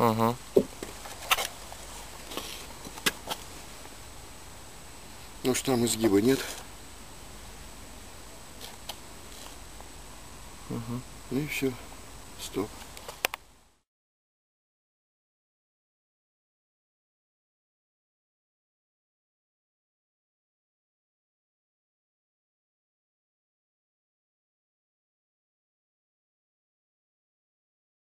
Ага. Ну что, там изгиба нет. Угу. Ну и все. Стоп.